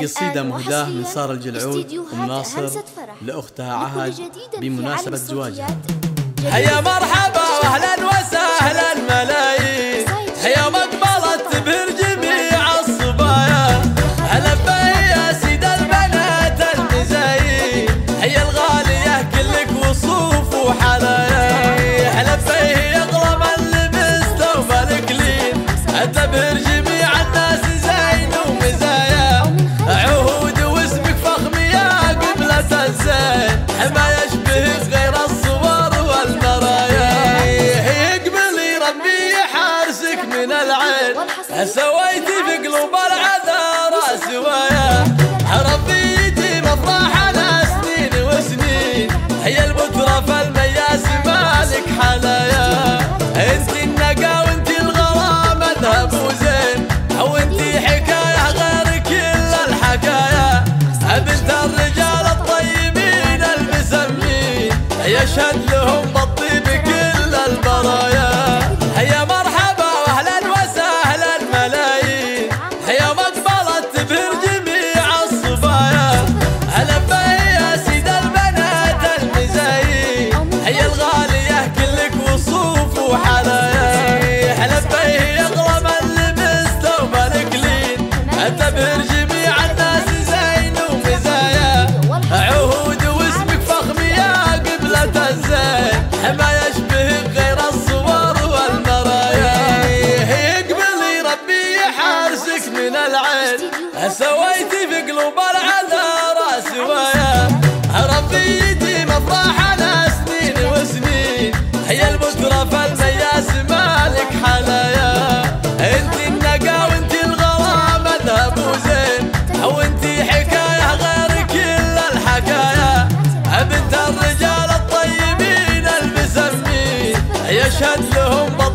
قصيدة مهداة من سارة الجلعود أم ناصر لأختها عهد بمناسبة زواجها. حيا مرحبا واهلا وسهلا ملايين، حيا مقبلة تبهر جميع الصبايا، هلا يا سيد البنات المزايين، حيا الغالية كلك وصوف وحلايا، هلا يغلى من لبس ثوب الكلين، تبهر جميع الناس زين ومزايا، عهود واسمك فخم يا قبلة الزين، ما يشبهك غير الصور والمرايا، يقبلي ربي يحارسك من العين، سويتي في قلوب العذارى سوايا، ربي يجي مفرحنا سنين وسنين، هي البترة فالمياس مالك حلايا، انت النقا وانت الغرام مذهب وزين، وانت حكاية غير كل الحكايا، بنت الرجال الطيبين المسمين، يشهد لهم بالطيب كل البرايا، هيا مرحبا واهلا وسهلا ملايين، هيا مقبلة تبهر جميع الصبايا، هلا يا سيد البنات المزايين، هيا الغالية كلك وصوف وحلايا، هلا يغلى من لبس ثوب الكلين، تبهر جميع الناس زين ومزايا، عهود واسمك فخم يا قبلة الزين، ما يشبهك غير الصور والمرايا، يقبلي ربي يحارسك من العين، سويتي في قلوب العذارى سوايا، ربي يجي مفرحنا سنين وسنين، هي البترة فالمياس مالك حلايا، انت النقا وانت الغرام مذهب وزين، وانت حكاية غير كل الحكايا، بنت الرجال الطيبين المسمين، يشهد لهم